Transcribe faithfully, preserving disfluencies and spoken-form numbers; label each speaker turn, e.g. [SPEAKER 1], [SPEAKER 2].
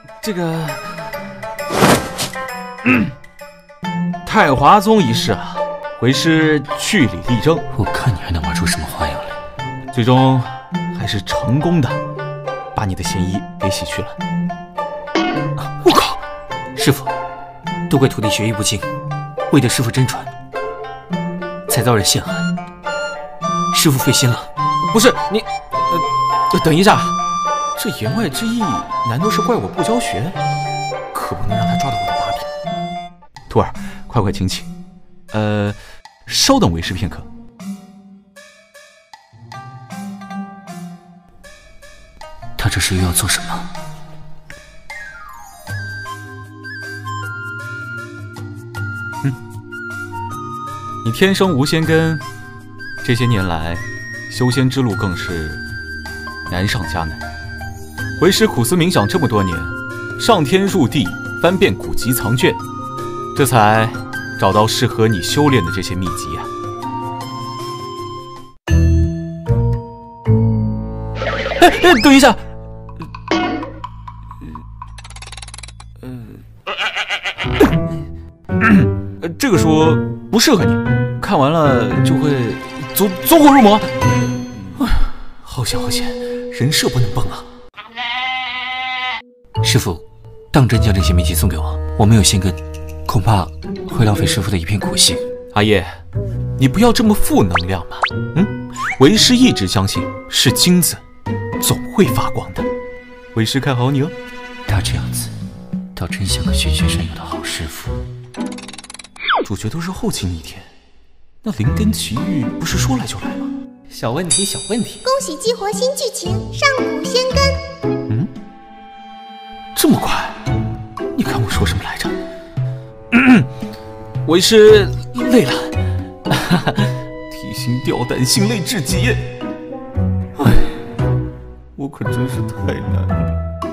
[SPEAKER 1] 这个，嗯，太华宗一事啊，为师据理力争。
[SPEAKER 2] 我看你还能玩出什么花样来？
[SPEAKER 1] 最终还是成功的把你的嫌疑给洗去了。
[SPEAKER 2] 啊、我靠！师傅，都怪徒弟学艺不精，为得师傅真传，才遭人陷害。师傅费心了。
[SPEAKER 1] 不是你，呃，等一下，这言外之意难道是怪我不教学？可不能让他抓到我的把柄。徒儿，快快请起。呃，稍等为师片刻。
[SPEAKER 2] 他这是又要做什么？
[SPEAKER 1] 嗯，你天生无仙根，这些年来修仙之路更是难上加难。为师苦思冥想这么多年，上天入地，翻遍古籍藏卷，这才找到适合你修炼的这些秘籍啊。哎哎，等一下。呃，这个书不适合你，看完了就会走走火入魔。
[SPEAKER 2] 哎，好险好险，人设不能崩啊！师傅，当真将这些秘籍送给我，我没有仙根，恐怕会浪费师傅的一片苦心。
[SPEAKER 1] 阿叶，你不要这么负能量嘛。嗯，为师一直相信，是金子总会发光的。为师看好你哦。
[SPEAKER 2] 他这样子，倒真像个循循善诱的好师傅。
[SPEAKER 1] 主角都是后期逆天，那灵根奇遇不是说来就来吗？
[SPEAKER 3] 小问题，小问题。
[SPEAKER 4] 恭喜激活新剧情，上古仙根。
[SPEAKER 1] 嗯，这么快？你看我说什么来着？嗯、为师累了，提心吊胆，心累至极。哎，我可真是太难了。